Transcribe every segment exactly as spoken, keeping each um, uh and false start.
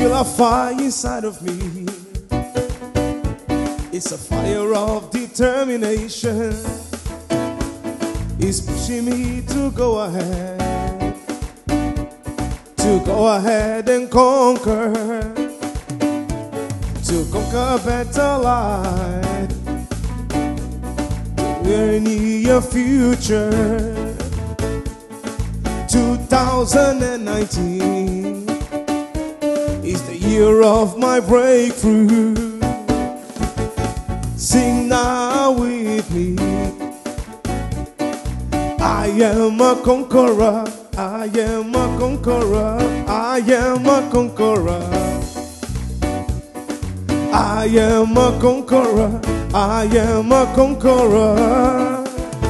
feel a fire inside of me. It's a fire of determination. It's pushing me to go ahead, to go ahead and conquer, to conquer a better life. We're in your future. two thousand nineteen is the year of my breakthrough. Sing now with me. I am a conqueror. I am a conqueror. I am a conqueror. I am a conqueror. I am a conqueror.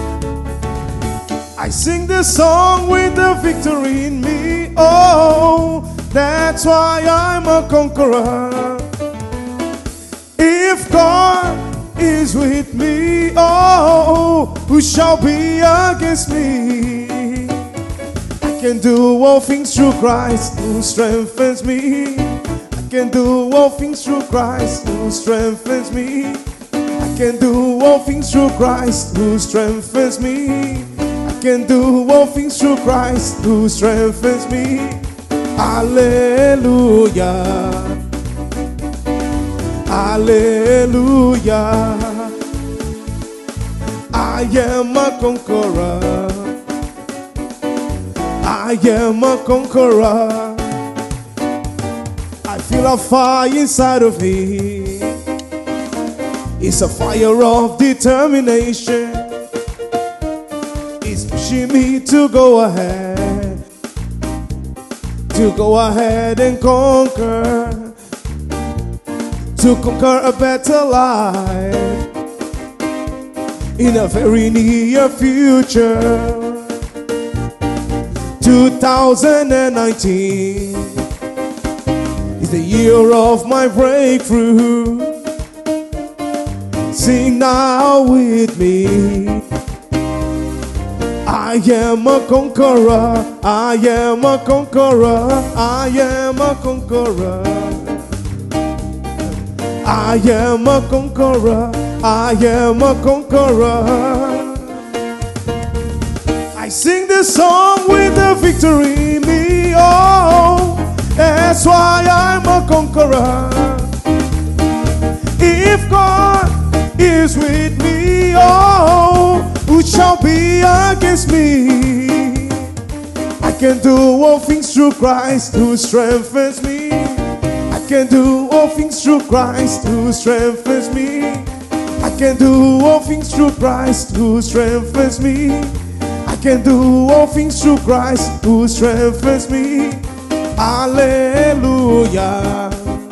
I sing this song with the victory in me. Oh, that's why I'm a conqueror. If God is with me, oh, who shall be against me? I can do all things through Christ who strengthens me. I can do all things through Christ who strengthens me. I can do all things through Christ who strengthens me. I can do all things through Christ who strengthens me. Hallelujah. Hallelujah. I am a conqueror. I am a conqueror. I feel a fire inside of me. It's a fire of determination. It's pushing me to go ahead, to go ahead and conquer, to conquer a better life in a very near future. two thousand nineteen is the year of my breakthrough. Sing now with me. I am a conqueror. I am a conqueror. I am a conqueror. I am a conqueror. I am a conqueror. I sing this song with the victory in me. Oh, that's why I'm a conqueror. If God is with me, oh, who shall be against me? I can do all things through Christ who strengthens me. I can do all things through Christ who strengthens me. I can do all things through Christ who strengthens me. I can do all things through Christ who strengthens me. Hallelujah.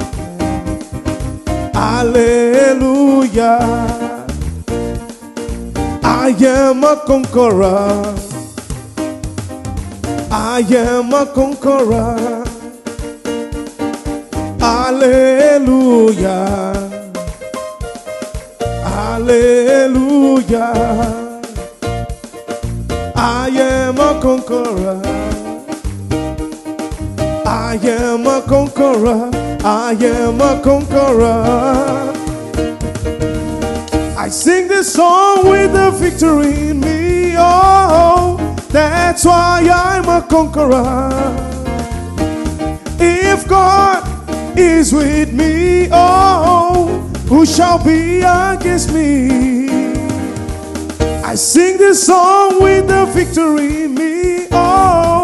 Hallelujah. I am a conqueror. I am a conqueror. Hallelujah. Hallelujah. I am a conqueror. I am a conqueror. I am a conqueror. I sing this song with the victory in me. Oh, that's why I'm a conqueror. If God is with me, oh, who shall be against me? I sing this song with the victory in me. Oh,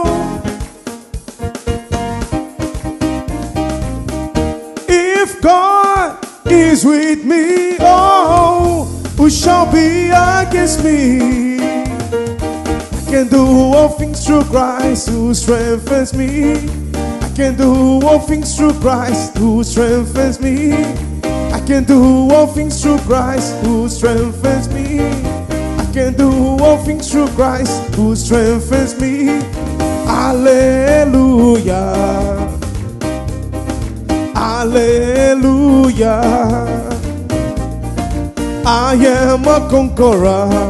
if God is with me, oh, who shall be against me? I can do all things through Christ who strengthens me. I can do all things through Christ who strengthens me. I can do all things through Christ who strengthens me. I can do all things through Christ who strengthens me. Hallelujah. Hallelujah. I am a conqueror.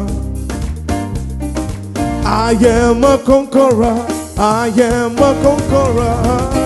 I am a conqueror. I am a conqueror.